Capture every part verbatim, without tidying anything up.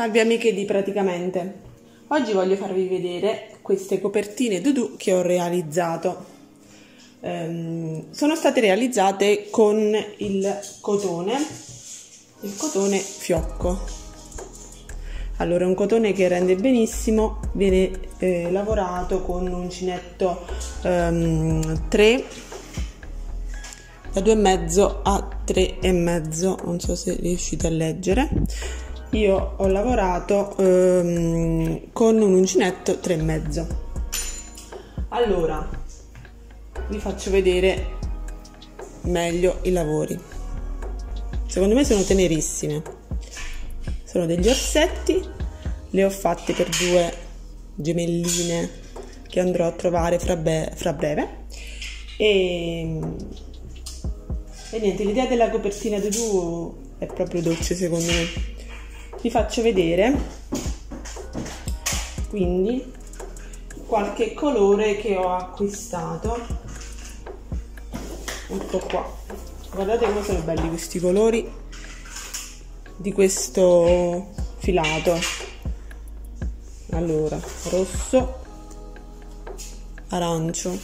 Salve amiche di Praticamente, oggi voglio farvi vedere queste copertine Doodoo che ho realizzato. Ehm, sono state realizzate con il cotone, il cotone fiocco. Allora, è un cotone che rende benissimo, viene eh, lavorato con uncinetto ehm, tre, da due e mezzo a tre e mezzo, non so se riuscite a leggere. Io ho lavorato ehm, con un uncinetto tre e mezzo. Allora, vi faccio vedere meglio i lavori. Secondo me sono tenerissime. Sono degli orsetti, le ho fatte per due gemelline che andrò a trovare fra, be- fra breve. E, e niente, l'idea della copertina Doodoo è proprio dolce secondo me. Vi faccio vedere quindi qualche colore che ho acquistato. Ecco qua, guardate come sono belli questi colori di questo filato. Allora, rosso, arancio,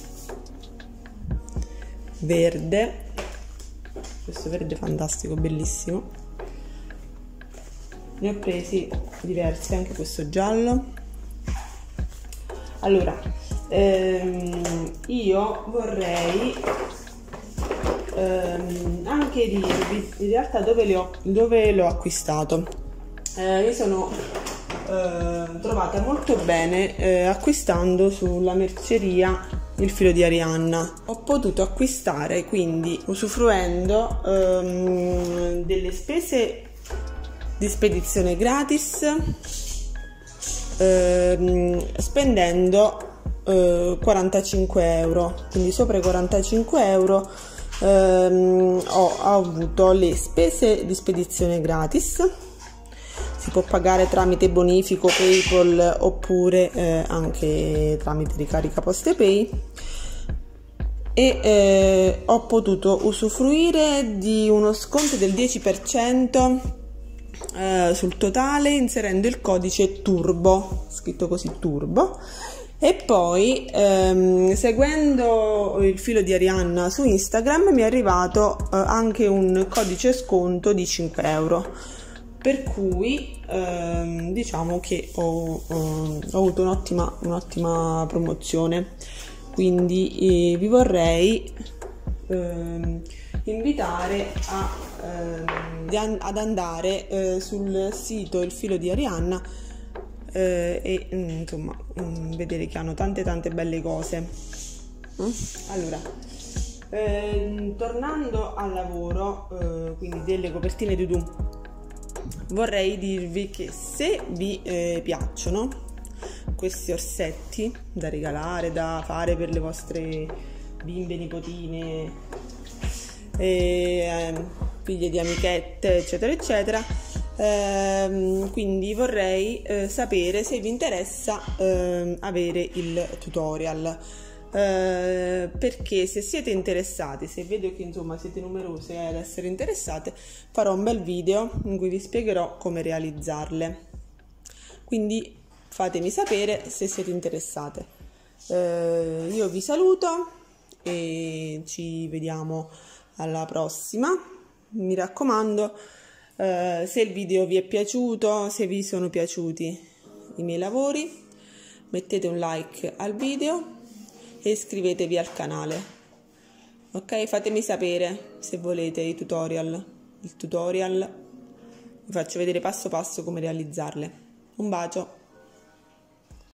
verde, questo verde fantastico, bellissimo. Ne ho presi diversi, anche questo giallo. Allora, ehm, io vorrei ehm, anche dirvi in realtà dove, le ho, dove l'ho acquistato. Eh, mi sono eh, trovata molto bene eh, acquistando sulla merceria il filo di Arianna. Ho potuto acquistare, quindi usufruendo ehm, delle spese di spedizione gratis, ehm, spendendo eh, quarantacinque euro, quindi sopra i quarantacinque euro ehm, ho, ho avuto le spese di spedizione gratis. Si può pagare tramite bonifico, PayPal oppure eh, anche tramite ricarica PostePay, e eh, ho potuto usufruire di uno sconto del dieci per cento Uh, sul totale, inserendo il codice turbo, scritto così, turbo. E poi ehm, seguendo il filo di Arianna su Instagram mi è arrivato uh, anche un codice sconto di cinque euro, per cui ehm, diciamo che ho, ho, ho avuto un'ottima un'ottima promozione. Quindi eh, vi vorrei ehm, invitare a, eh, ad andare eh, sul sito Il Filo di Arianna eh, e insomma vedere che hanno tante tante belle cose. Allora, eh, tornando al lavoro eh, quindi delle copertine Doodoo, vorrei dirvi che se vi eh, piacciono questi orsetti da regalare, da fare per le vostre bimbe, nipotine, E, eh, figlie di amichette, eccetera eccetera, ehm, quindi vorrei eh, sapere se vi interessa eh, avere il tutorial, eh, perché se siete interessati, se vedo che insomma siete numerose ad essere interessate, farò un bel video in cui vi spiegherò come realizzarle, quindi fatemi sapere se siete interessate. Eh, io vi saluto e ci vediamo alla prossima. Mi raccomando, eh, se il video vi è piaciuto, se vi sono piaciuti i miei lavori, mettete un like al video e iscrivetevi al canale. Ok, fatemi sapere se volete i tutorial. Il tutorial vi faccio vedere passo passo come realizzarle. Un bacio.